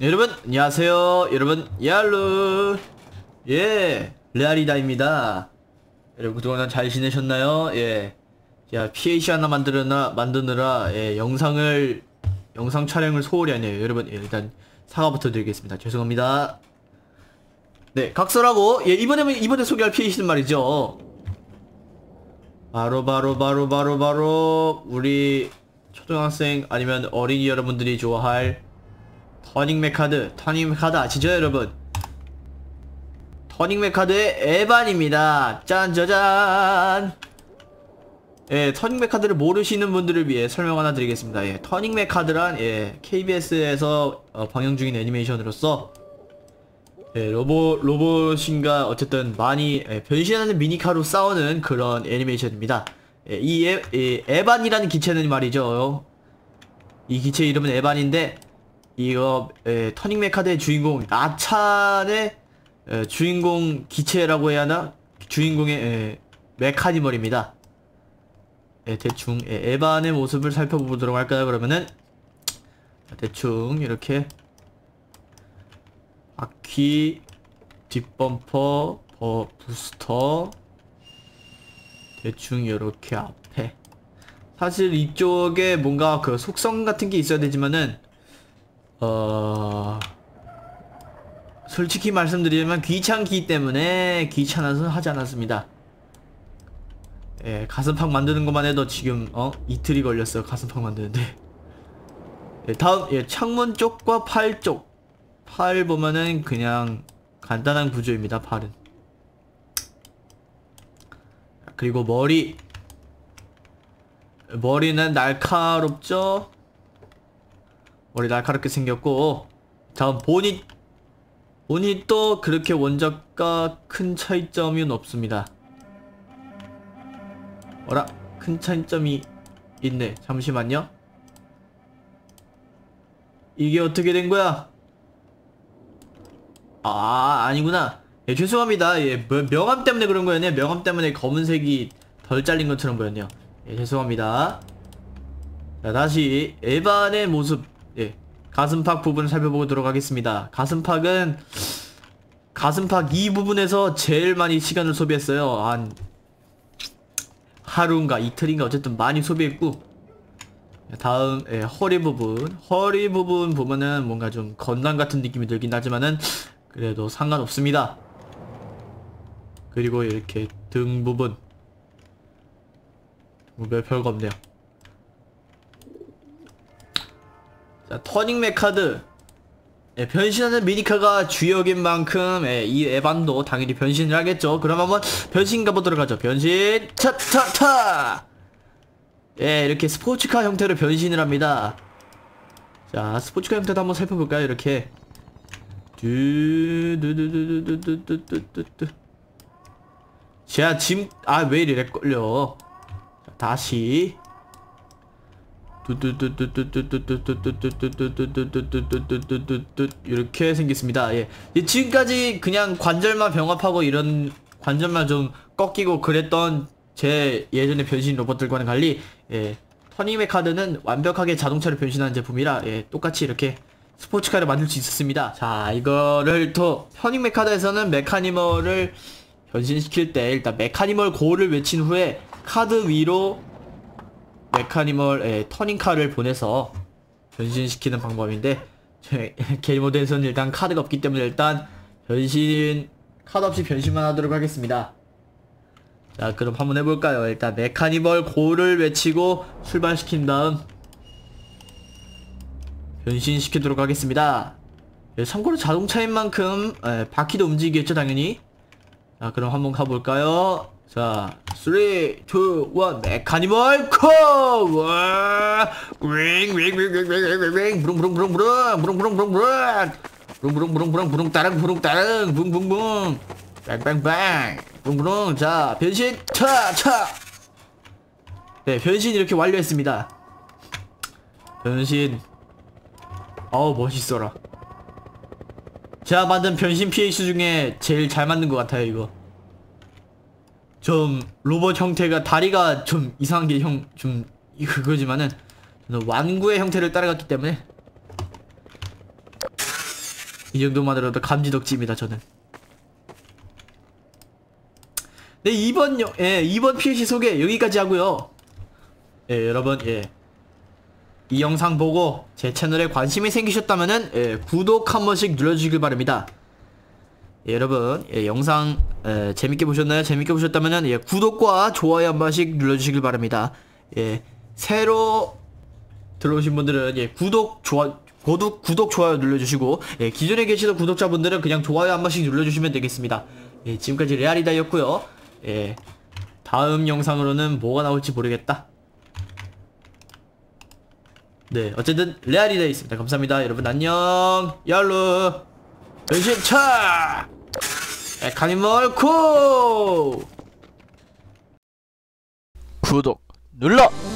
여러분 안녕하세요. 여러분 야루 레알이다입니다. 여러분 그동안 잘 지내셨나요? 자 PAC 하나 만드느라 영상 촬영을 소홀히 하네요. 여러분 일단 사과부터 드리겠습니다. 죄송합니다. 네, 각설하고 이번에 소개할 PAC는 말이죠. 바로 우리 초등학생 아니면 어린이 여러분들이 좋아할 터닝 메카드 아시죠 여러분? 터닝 메카드의 에반입니다. 짠짜잔. 터닝 메카드를 모르시는 분들을 위해 설명 하나 드리겠습니다. 터닝 메카드란 KBS에서 방영 중인 애니메이션으로서 로봇인가 어쨌든 많이 변신하는 미니카로 싸우는 그런 애니메이션입니다. 이 에반이라는 기체는 말이죠. 이 기체 이름은 에반인데 이거 터닝 메카드의 주인공 나찬의 주인공 기체라고 해야 하나? 주인공의 메카니멀입니다. 대충 에반의 모습을 살펴보도록 할까요? 그러면은 대충 이렇게 바퀴, 뒷범퍼, 부스터 대충 이렇게 앞에 사실 이쪽에 뭔가 그 속성 같은 게 있어야 되지만은 솔직히 말씀드리면 귀찮기 때문에 귀찮아서 하지 않았습니다. 가슴팍 만드는 것만 해도 지금 이틀이 걸렸어요. 가슴팍 만드는데. 다음 창문 쪽과 팔 쪽. 팔 보면은 그냥 간단한 구조입니다. 팔은. 그리고 머리는 날카롭죠? 머리 날카롭게 생겼고, 다음 보닛도 그렇게 원작과 큰 차이점은 없습니다. 어라? 큰 차이점이 있네. 잠시만요. 이게 어떻게 된 거야? 아니구나. 죄송합니다. 명암 때문에 그런 거였네요. 명암 때문에 검은색이 덜 잘린 것처럼 보였네요. 죄송합니다. 자, 다시 에반의 모습. 가슴팍 부분을 살펴보도록 하겠습니다. 가슴팍 이 부분에서 제일 많이 시간을 소비했어요. 한 하루인가 이틀인가 어쨌든 많이 소비했고, 다음 허리 부분 보면은 뭔가 좀 건담 같은 느낌이 들긴 하지만은 그래도 상관없습니다. 그리고 이렇게 등 부분 별거 없네요. 자, 터닝 메카드 변신하는 미니카가 주역인 만큼 이 에반도 당연히 변신을 하겠죠. 그럼 한번 변신 가보도록 하죠. 변신 차차차. 이렇게 스포츠카 형태로 변신을 합니다. 자, 스포츠카 형태도 한번 살펴볼까요? 이렇게 자, 지금 왜 이래 걸려. 자, 다시 이렇게 생겼습니다. 지금까지 그냥 관절만 병합하고 이런 관절만 좀 꺾이고 그랬던 제 예전의 변신 로봇들과는 달리 터닝 메카드는 완벽하게 자동차로 변신하는 제품이라 똑같이 이렇게 스포츠카를 만들 수 있었습니다. 자, 이거를 또 터닝 메카드에서는 메카니멀을 변신시킬 때 일단 메카니멀 고를 외친 후에 카드 위로 메카니멀 터닝카를 보내서 변신시키는 방법인데, 게임모드에서는 일단 카드가 없기 때문에 일단 카드 없이 변신만 하도록 하겠습니다. 자, 그럼 한번 해볼까요? 일단 메카니멀 고를 외치고 출발시킨 다음 변신시키도록 하겠습니다. 참고로 자동차인 만큼 바퀴도 움직이겠죠 당연히. 자, 그럼 한번 가볼까요? 자, 3, 2, 1 메카니멀 코! 윙윙윙윙윙윙윙 부릉부릉부릉부릉 부릉부릉부릉부릉 따릉 부릉따릉 붕붕붕 빵빵빵 부릉부릉. 자, 변신 차차. 변신 이렇게 완료했습니다. 변신 멋있어라. 제가 만든 변신 PAC 중에 제일 잘 만든 것 같아요. 이거 좀 로봇 형태가 다리가 좀 이상한 게 좀 그거지만은 저는 완구의 형태를 따라갔기 때문에 이 정도만으로도 감지덕지입니다 저는. 네, 이번 PLC 소개 여기까지 하고요. 예, 여러분, 이 영상 보고 제 채널에 관심이 생기셨다면은, 구독 한 번씩 눌러주시길 바랍니다. 예, 여러분, 영상, 재밌게 보셨나요? 재밌게 보셨다면은, 구독과 좋아요 한 번씩 눌러주시길 바랍니다. 새로 들어오신 분들은, 구독, 좋아요 눌러주시고, 기존에 계시던 구독자분들은 그냥 좋아요 한 번씩 눌러주시면 되겠습니다. 지금까지 레아리다였고요. 다음 영상으로는 뭐가 나올지 모르겠다. 네, 어쨌든 레아리다에 있습니다. 감사합니다. 여러분 안녕. 얄루 변신차 에카니멀 코 구독 눌러.